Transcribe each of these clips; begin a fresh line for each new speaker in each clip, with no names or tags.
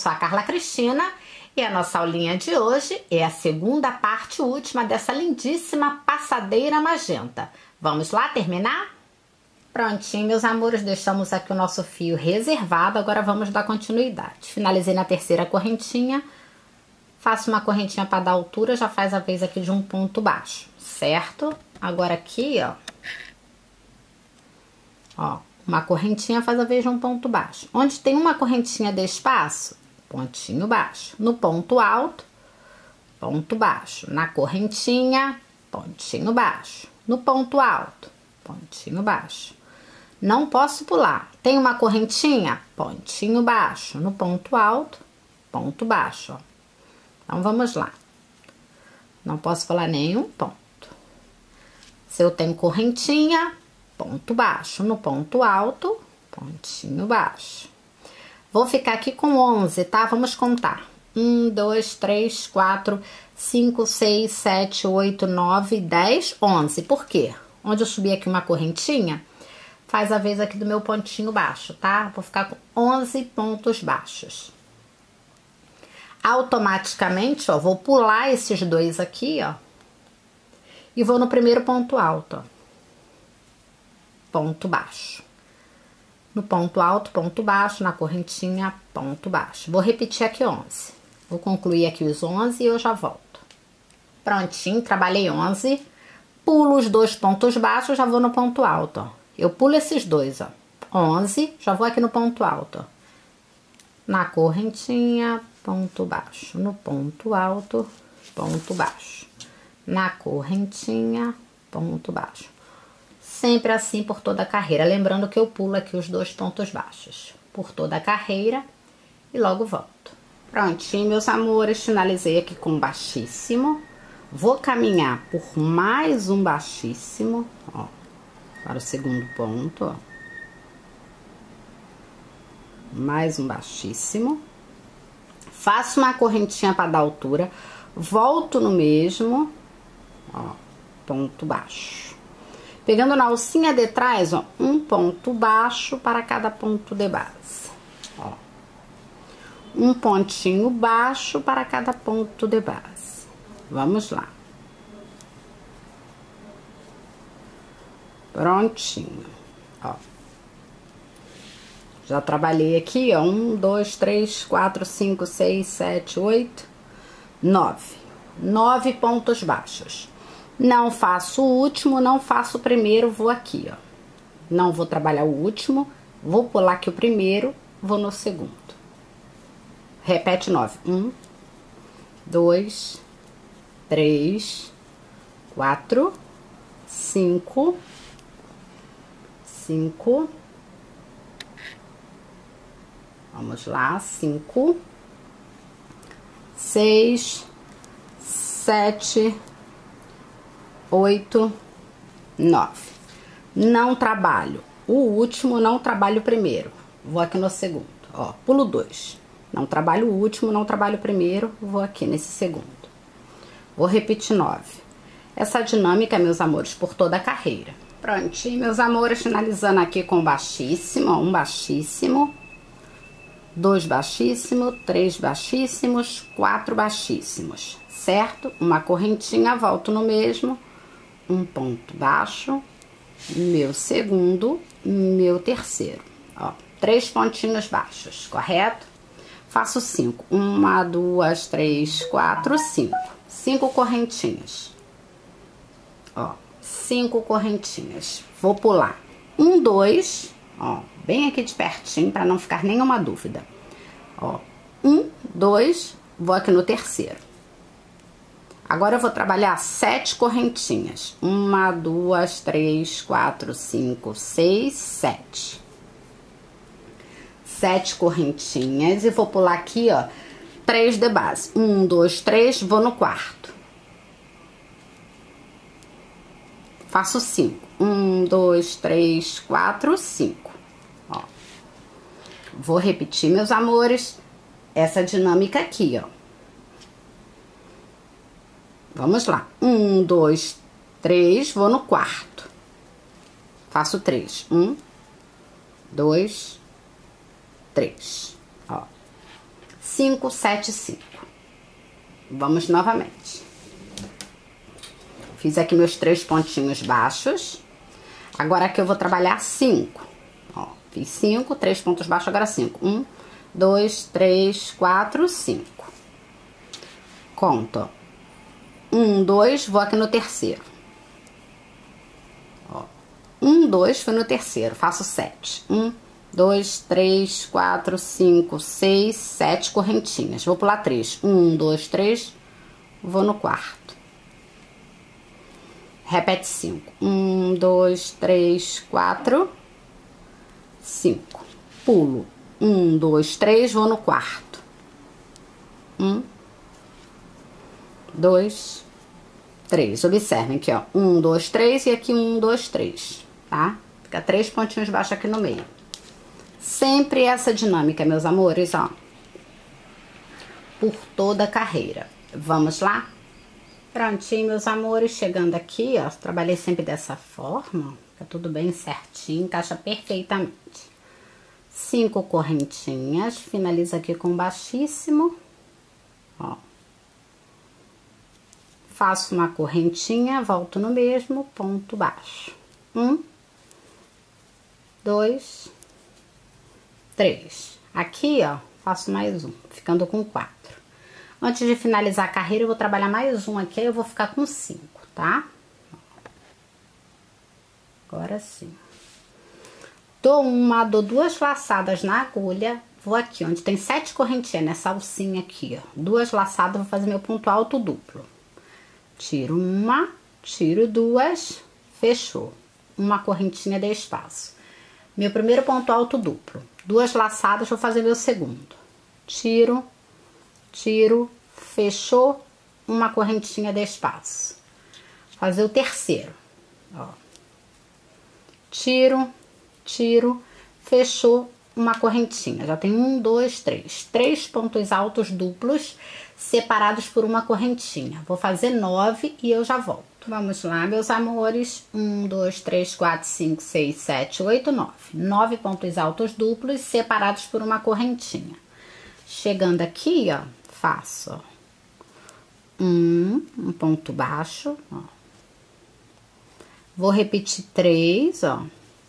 sou a Carla Cristina e a nossa aulinha de hoje é a segunda parte última dessa lindíssima passadeira magenta. Vamos lá terminar? Prontinho, meus amores, deixamos aqui o nosso fio reservado, agora vamos dar continuidade. Finalizei na terceira correntinha, faço uma correntinha para dar altura, já faz a vez aqui de um ponto baixo, certo? Agora aqui, ó, uma correntinha faz a vez de um ponto baixo. Onde tem uma correntinha de espaço, pontinho baixo. No ponto alto, ponto baixo. Na correntinha, pontinho baixo. No ponto alto, pontinho baixo. Não posso pular. Tem uma correntinha, pontinho baixo. No ponto alto, ponto baixo, ó. Então, vamos lá. Não posso pular nenhum ponto. Se eu tenho correntinha, ponto baixo. No ponto alto, pontinho baixo. Vou ficar aqui com 11, tá? Vamos contar. 1, 2, 3, 4, 5, 6, 7, 8, 9, 10, 11. Por quê? Onde eu subi aqui uma correntinha, faz a vez aqui do meu pontinho baixo, tá? Vou ficar com 11 pontos baixos. Automaticamente, ó, vou pular esses dois aqui, ó. E vou no primeiro ponto alto, ó. Ponto baixo. No ponto alto, ponto baixo, na correntinha, ponto baixo. Vou repetir aqui 11. Vou concluir aqui os 11 e eu já volto. Prontinho, trabalhei 11. Pulo os dois pontos baixos, já vou no ponto alto, ó. Eu pulo esses dois, ó. 11, já vou aqui no ponto alto, ó. Na correntinha, ponto baixo. No ponto alto, ponto baixo. Na correntinha, ponto baixo. Sempre assim por toda a carreira. Lembrando que eu pulo aqui os dois pontos baixos por toda a carreira e logo volto. Prontinho, meus amores, finalizei aqui com baixíssimo. Vou caminhar por mais um baixíssimo, ó, para o segundo ponto, ó. Mais um baixíssimo. Faço uma correntinha para dar altura. Volto no mesmo, ó, ponto baixo. Pegando na alcinha de trás, ó, um ponto baixo para cada ponto de base, ó. Um pontinho baixo para cada ponto de base. Vamos lá. Prontinho, ó. Já trabalhei aqui, ó, 1, 2, 3, 4, 5, 6, 7, 8, 9. 9 pontos baixos. Não faço o último, não faço o primeiro, vou aqui, ó. Não vou trabalhar o último, vou pular aqui o primeiro, vou no segundo. Repete 9. 1, 2, 3, 4, 5, 5. Vamos lá, 5, 6, 7, 8, 9. Não trabalho o último, não trabalho o primeiro. Vou aqui no segundo, ó, pulo 2. Não trabalho o último, não trabalho o primeiro, vou aqui nesse segundo. Vou repetir 9. Essa dinâmica, meus amores, por toda a carreira. Prontinho, meus amores, finalizando aqui com baixíssimo, ó, um baixíssimo, 2 baixíssimos, 3 baixíssimos, 4 baixíssimos, certo? Uma correntinha, volto no mesmo, um ponto baixo, meu segundo, meu terceiro, ó, 3 pontinhos baixos, correto? Faço 5, 1, 2, 3, 4, 5, 5 correntinhas, ó, 5 correntinhas, vou pular 1, 2, ó, bem aqui de pertinho para não ficar nenhuma dúvida, ó, 1, 2, vou aqui no terceiro. Agora eu vou trabalhar 7 correntinhas. 1, 2, 3, 4, 5, 6, 7. 7 correntinhas e vou pular aqui, ó, 3 de base. 1, 2, 3, vou no quarto. Faço 5. 1, 2, 3, 4, 5. Ó. Vou repetir, meus amores, essa dinâmica aqui, ó. Vamos lá. 1, 2, 3, vou no quarto. Faço 3. 1, 2, 3. Ó. 5, 7, 5. Vamos novamente. Fiz aqui meus 3 pontinhos baixos. Agora aqui eu vou trabalhar 5. Ó, fiz 5, 3 pontos baixos, agora 5. 1, 2, 3, 4, 5. Conto. 1, 2, vou aqui no terceiro. Ó, 1, 2, foi no terceiro, faço 7. 1, 2, 3, 4, 5, 6, 7 correntinhas. Vou pular 3. 1, 2, 3, vou no quarto. Repete 5. 1, 2, 3, 4, 5. Pulo. 1, 2, 3, vou no quarto. 1, 2, 3. Observem aqui, ó. 1, 2, 3 e aqui 1, 2, 3, tá? Fica 3 pontinhos baixos aqui no meio. Sempre essa dinâmica, meus amores, ó. Por toda a carreira. Vamos lá? Prontinho, meus amores, chegando aqui, ó, trabalhei sempre dessa forma, fica tudo bem certinho, encaixa perfeitamente. 5 correntinhas, finaliza aqui com baixíssimo, ó. Faço uma correntinha, volto no mesmo, ponto baixo. 1, 2, 3. Aqui, ó, faço mais um, ficando com 4. Antes de finalizar a carreira, eu vou trabalhar mais um aqui, aí eu vou ficar com 5, tá? Agora sim. Dou 2 laçadas na agulha, vou aqui, onde tem 7 correntinhas, nessa alcinha aqui, ó. 2 laçadas, vou fazer meu ponto alto duplo. Tiro uma, tiro 2, fechou. Uma correntinha de espaço. Meu primeiro ponto alto duplo. 2 laçadas, vou fazer meu segundo. Tiro, tiro, fechou, uma correntinha de espaço. Fazer o terceiro, ó. Tiro, tiro, fechou, uma correntinha. Já tem 1, 2, 3. 3 pontos altos duplos, separados por uma correntinha. Vou fazer 9 e eu já volto. Vamos lá, meus amores. 1, 2, 3, 4, 5, 6, 7, 8, 9. 9 pontos altos duplos, separados por uma correntinha. Chegando aqui, ó, faço, ó, um ponto baixo, ó. Vou repetir 3, ó.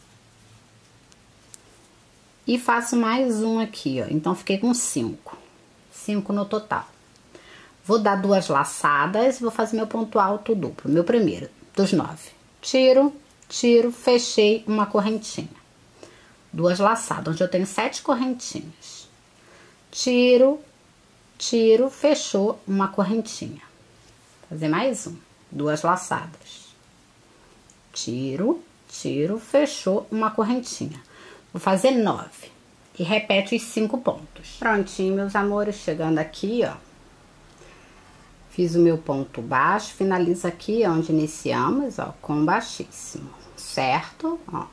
E faço mais um aqui, ó. Então, fiquei com 5. 5 no total. Vou dar 2 laçadas e vou fazer meu ponto alto duplo. Meu primeiro, dos 9. Tiro, tiro, fechei uma correntinha. 2 laçadas, onde eu tenho 7 correntinhas. Tiro, tiro, fechou uma correntinha. Fazer mais um. 2 laçadas. Tiro, tiro, fechou uma correntinha. Vou fazer 9. E repete os 5 pontos. Prontinho, meus amores, chegando aqui, ó. Fiz o meu ponto baixo, finalizo aqui onde iniciamos, ó, com baixíssimo, certo? Ó.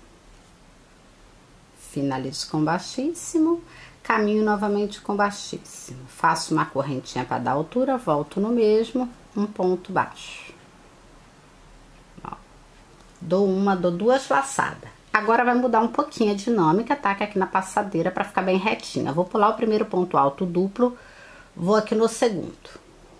Finalizo com baixíssimo, caminho novamente com baixíssimo. Faço uma correntinha para dar altura, volto no mesmo, um ponto baixo. Ó. Dou 2 laçadas. Agora vai mudar um pouquinho a dinâmica, tá? Que aqui na passadeira para ficar bem retinha. Vou pular o primeiro ponto alto duplo, vou aqui no segundo.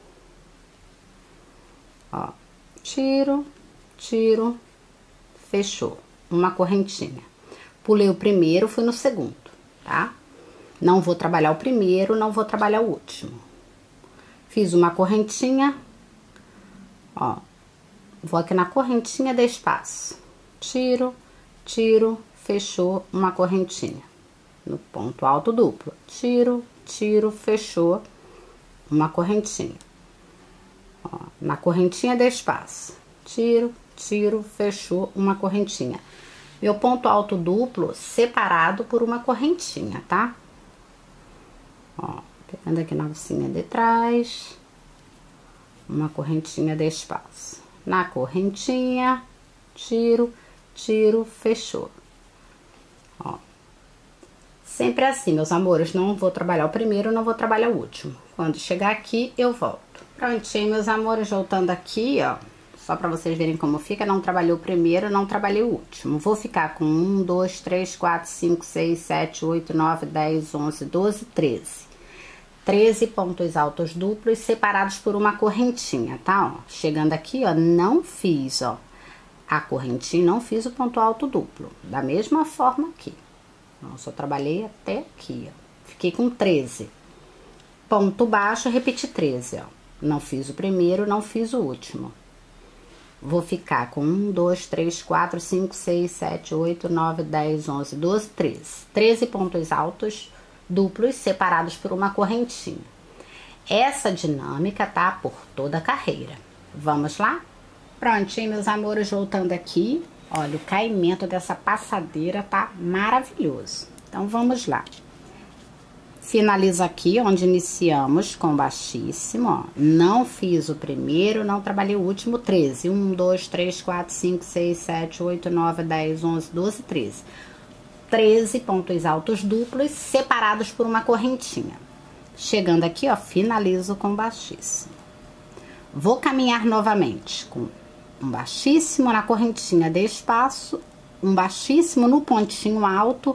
Ó, tiro, tiro, fechou, uma correntinha. Pulei o primeiro, fui no segundo, tá? Não vou trabalhar o primeiro, não vou trabalhar o último. Fiz uma correntinha, ó, vou aqui na correntinha de espaço. Tiro, tiro, fechou, uma correntinha. No ponto alto duplo. Tiro, tiro, fechou, uma correntinha. Ó, na correntinha de espaço, tiro, tiro, fechou, uma correntinha. Meu ponto alto duplo separado por uma correntinha, tá? Ó, pegando aqui na alcinha de trás, uma correntinha de espaço. Na correntinha, tiro, tiro, fechou. Ó, sempre assim, meus amores, não vou trabalhar o primeiro, não vou trabalhar o último. Quando chegar aqui, eu volto. Prontinho, meus amores, voltando aqui, ó, só pra vocês verem como fica, não trabalhei o primeiro, não trabalhei o último. Vou ficar com 1, 2, 3, 4, 5, 6, 7, 8, 9, 10, 11, 12, 13. 13 pontos altos duplos separados por uma correntinha, tá? Ó, chegando aqui, ó, não fiz, ó, a correntinha, não fiz o ponto alto duplo. Da mesma forma aqui. Ó, só trabalhei até aqui, ó. Fiquei com 13. Ponto baixo, repeti 13, ó. Não fiz o primeiro, não fiz o último. Vou ficar com 1, 2, 3, 4, 5, 6, 7, 8, 9, 10, 11, 12, 13. 13 pontos altos duplos separados por uma correntinha. Essa dinâmica tá por toda a carreira. Vamos lá? Prontinho, meus amores, voltando aqui. Olha, o caimento dessa passadeira tá maravilhoso. Então, vamos lá. Finalizo aqui onde iniciamos com baixíssimo, ó. Não fiz o primeiro, não trabalhei o último, 13. 1, 2, 3, 4, 5, 6, 7, 8, 9, 10, 11, 12, 13. 13 pontos altos duplos separados por uma correntinha. Chegando aqui, ó, finalizo com baixíssimo. Vou caminhar novamente com um baixíssimo na correntinha de espaço, um baixíssimo no pontinho alto,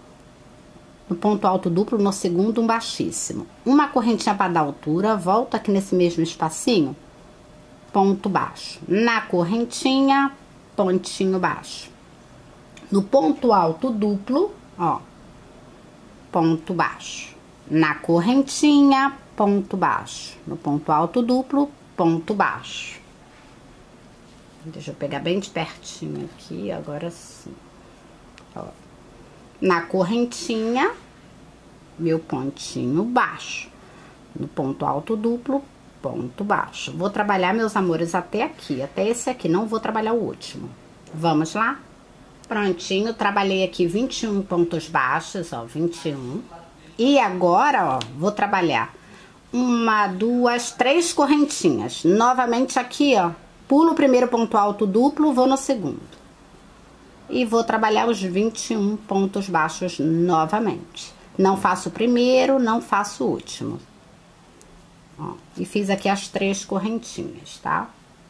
no ponto alto duplo, no segundo, um baixíssimo. Uma correntinha para dar altura, volto aqui nesse mesmo espacinho, ponto baixo. Na correntinha, pontinho baixo. No ponto alto duplo, ó, ponto baixo. Na correntinha, ponto baixo. No ponto alto duplo, ponto baixo. Deixa eu pegar bem de pertinho aqui, agora sim. Ó. Na correntinha, meu pontinho baixo. No ponto alto duplo, ponto baixo. Vou trabalhar, meus amores, até aqui, até esse aqui. Não vou trabalhar o último. Vamos lá? Prontinho, trabalhei aqui 21 pontos baixos, ó, 21. E agora, ó, vou trabalhar 1, 2, 3 correntinhas. Novamente aqui, ó, pulo o primeiro ponto alto duplo, vou no segundo. E vou trabalhar os 21 pontos baixos novamente. Não faço o primeiro, não faço o último. Ó, e fiz aqui as 3 correntinhas, tá?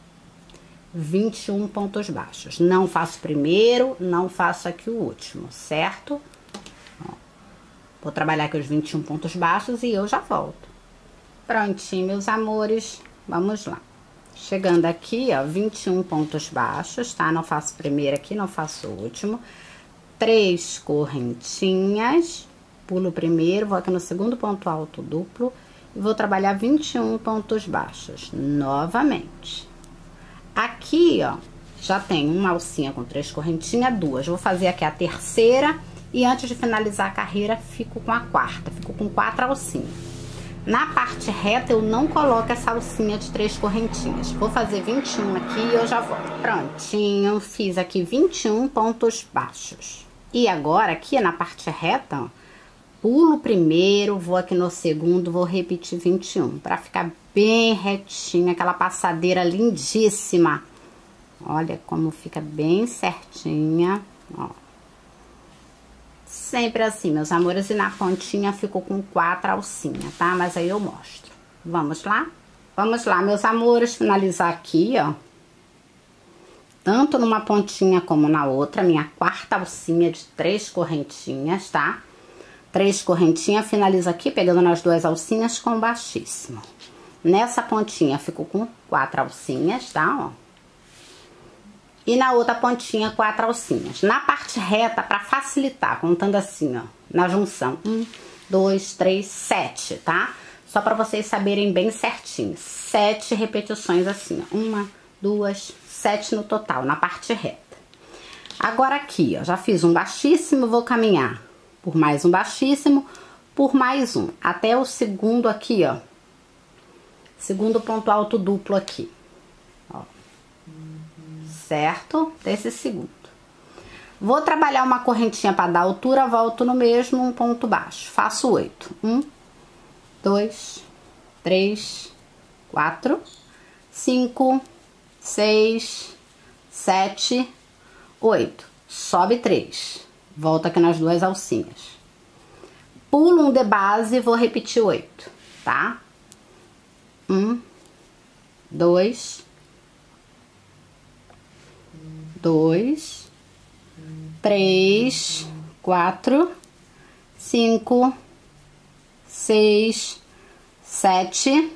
21 pontos baixos. Não faço primeiro, não faço aqui o último, certo? Ó, vou trabalhar aqui os 21 pontos baixos e eu já volto. Prontinho, meus amores, vamos lá. Chegando aqui, ó, 21 pontos baixos, tá? Não faço primeiro aqui, não faço o último. 3 correntinhas, pulo o primeiro, vou aqui no segundo ponto alto duplo e vou trabalhar 21 pontos baixos novamente. Aqui, ó, já tem uma alcinha com 3 correntinhas, 2. Vou fazer aqui a terceira e antes de finalizar a carreira, fico com a quarta. Fico com 4 alcinhas. Na parte reta, eu não coloco essa alcinha de 3 correntinhas. Vou fazer 21 aqui e eu já volto. Prontinho, fiz aqui 21 pontos baixos. E agora, aqui na parte reta, ó, pulo o primeiro, vou aqui no segundo, vou repetir 21, pra ficar bem retinha, aquela passadeira lindíssima. Olha como fica bem certinha, ó. Sempre assim, meus amores, e na pontinha ficou com 4 alcinhas, tá? Mas aí eu mostro. Vamos lá? Vamos lá, meus amores, finalizar aqui, ó. Tanto numa pontinha como na outra, minha 4ª alcinha de 3 correntinhas, tá? 3 correntinhas, finalizo aqui pegando nas 2 alcinhas com baixíssimo. Nessa pontinha ficou com 4 alcinhas, tá, ó. E na outra pontinha, 4 alcinhas. Na parte reta, pra facilitar, contando assim, ó, na junção. 1, 2, 3, 7, tá? Só pra vocês saberem bem certinho. 7 repetições assim, ó. 1, 2, 7 no total, na parte reta. Agora aqui, ó, já fiz um baixíssimo, vou caminhar por mais um baixíssimo, por mais um. Até o segundo aqui, ó. Segundo ponto alto duplo aqui. Ó. Certo? Desse segundo. Vou trabalhar uma correntinha para dar altura, volto no mesmo, um ponto baixo. Faço 8. 1, 2, 3, 4, 5, 6, 7, 8. Sobe 3. Volto aqui nas 2 alcinhas. Pulo um de base e vou repetir 8, tá? 1, 2, 3, 4, 5, 6, 7,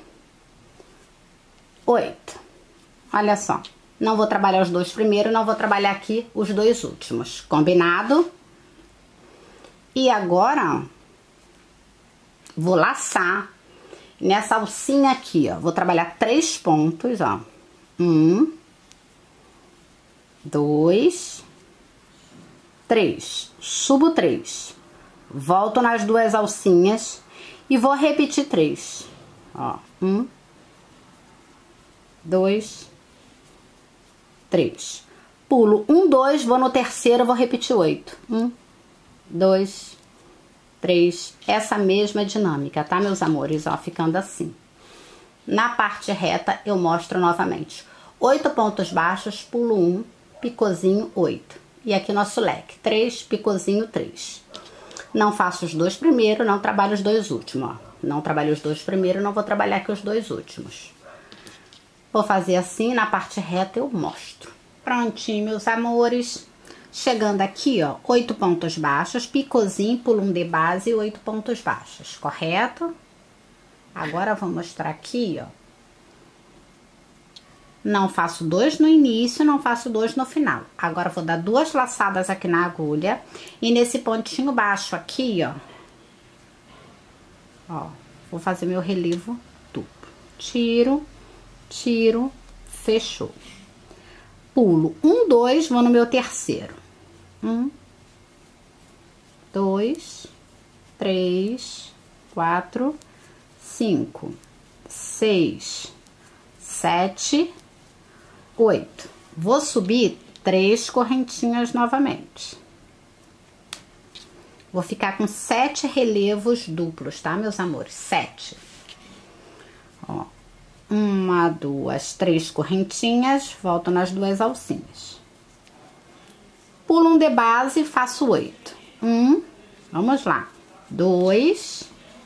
8. Olha só. Não vou trabalhar os dois primeiros, não vou trabalhar aqui os dois últimos. Combinado? E agora, ó, vou laçar nessa alcinha aqui, ó. Vou trabalhar 3 pontos, ó. 1, 2, 3. Subo 3. Volto nas 2 alcinhas e vou repetir 3. Ó, 1, 2, 3. Pulo 1, 2, vou no terceiro, vou repetir 8. 1, 2, 3. Essa mesma dinâmica, tá, meus amores? Ó, ficando assim. Na parte reta, eu mostro novamente. 8 pontos baixos, pulo 1, picôzinho 8. E aqui nosso leque, 3, picôzinho 3. Não faço os dois primeiros, não trabalho os dois últimos, ó. Não trabalho os dois primeiros, não vou trabalhar aqui os dois últimos. Vou fazer assim, na parte reta eu mostro. Prontinho, meus amores. Chegando aqui, ó, 8 pontos baixos, picôzinho, pulo 1 de base e 8 pontos baixos, correto? Agora, vou mostrar aqui, ó. Não faço 2 no início, não faço 2 no final. Agora, vou dar 2 laçadas aqui na agulha. E nesse pontinho baixo aqui, ó, vou fazer meu relevo duplo. Tiro, tiro, fechou. Pulo 1, 2, vou no meu terceiro. 1, 2, 3, 4, 5, 6, 7, 8. Vou subir 3 correntinhas novamente. Vou ficar com 7 relevos duplos, tá, meus amores? 7. Ó. 1, 2, 3 correntinhas, volto nas 2 alcinhas. Pulo 1 de base, faço 8. 1, vamos lá. 2,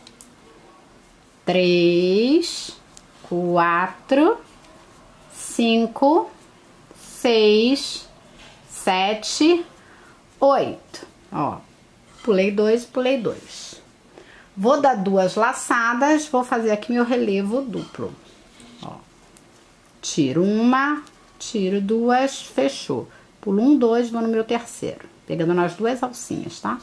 3, 4, 5, 6, 7, 8. Ó, pulei 2, pulei 2. Vou dar 2 laçadas, vou fazer aqui meu relevo duplo. Ó, tiro 1, tiro 2, fechou. Pulo 1, 2, vou no meu terceiro, pegando nas 2 alcinhas, tá?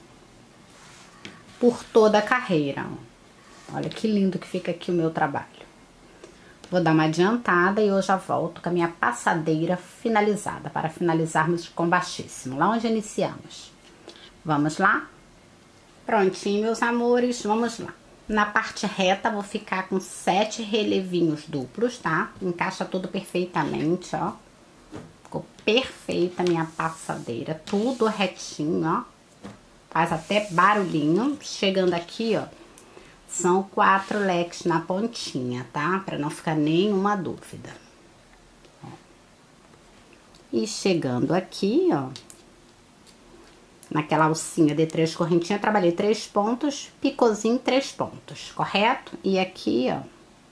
Por toda a carreira, ó. Olha que lindo que fica aqui o meu trabalho. Vou dar uma adiantada e eu já volto com a minha passadeira finalizada, para finalizarmos com baixíssimo, lá onde iniciamos. Vamos lá? Prontinho, meus amores, vamos lá. Na parte reta, vou ficar com 7 relevinhos duplos, tá? Encaixa tudo perfeitamente, ó. Ficou perfeita a minha passadeira, tudo retinho, ó. Faz até barulhinho. Chegando aqui, ó, são 4 leques na pontinha, tá? Pra não ficar nenhuma dúvida. Ó. E chegando aqui, ó, naquela alcinha de 3 correntinhas, trabalhei 3 pontos, picôzinho 3 pontos, correto? E aqui, ó,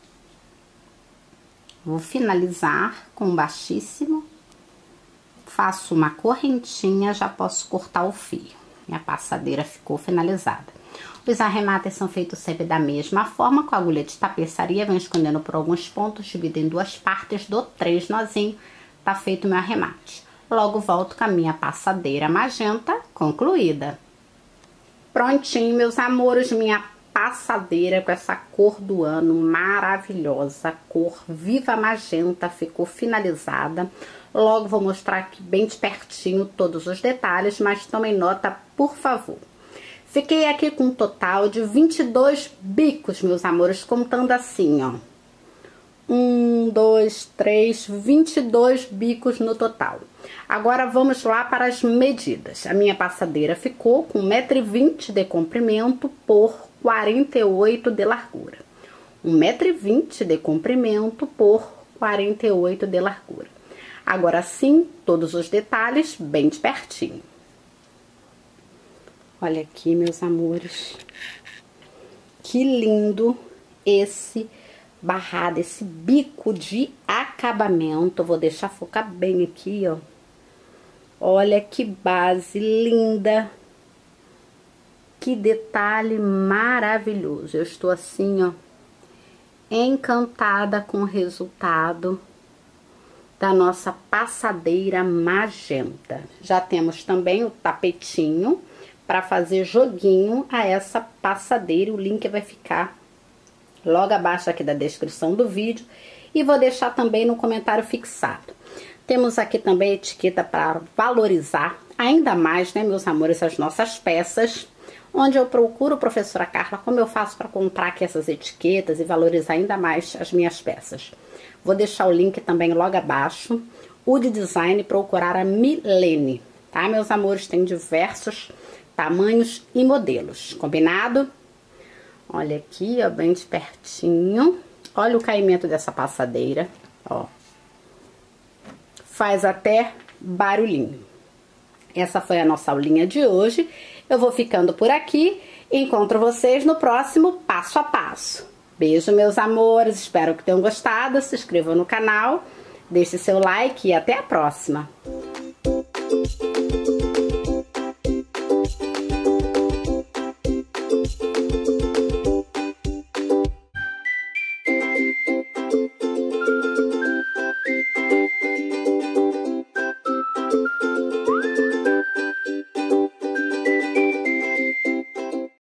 vou finalizar com baixíssimo, faço uma correntinha, já posso cortar o fio. Minha passadeira ficou finalizada. Os arremates são feitos sempre da mesma forma, com a agulha de tapeçaria, venho escondendo por alguns pontos, divido em 2 partes, dou 3 nozinhos, tá feito o meu arremate. Logo volto com a minha passadeira magenta concluída. Prontinho, meus amores, minha passadeira com essa cor do ano maravilhosa, cor viva magenta, ficou finalizada. Logo vou mostrar aqui bem de pertinho todos os detalhes, mas tomem nota, por favor. Fiquei aqui com um total de 22 bicos, meus amores, contando assim, ó. 1, 2, 3, 22 bicos no total. Agora vamos lá para as medidas. A minha passadeira ficou com 1,20 m de comprimento por 48 de largura. 1,20 m de comprimento por 48 de largura. Agora sim, todos os detalhes bem de pertinho. Olha aqui, meus amores. Que lindo esse barrado, esse bico de acabamento. Vou deixar focar bem aqui, ó. Olha que base linda. Que detalhe maravilhoso. Eu estou assim, ó, encantada com o resultado da nossa passadeira magenta. Já temos também o tapetinho para fazer joguinho a essa passadeira. O link vai ficar logo abaixo aqui da descrição do vídeo e vou deixar também no comentário fixado. Temos aqui também a etiqueta para valorizar ainda mais, né, meus amores, as nossas peças, onde eu procuro, professora Carla, como eu faço para comprar aqui essas etiquetas e valorizar ainda mais as minhas peças. Vou deixar o link também logo abaixo. O de design, procurar a Milene, tá, meus amores? Tem diversos tamanhos e modelos, combinado? Olha aqui, ó, bem de pertinho. Olha o caimento dessa passadeira, ó. Faz até barulhinho. Essa foi a nossa aulinha de hoje. Eu vou ficando por aqui. Encontro vocês no próximo passo a passo. Beijo, meus amores. Espero que tenham gostado. Se inscrevam no canal. Deixe seu like e até a próxima.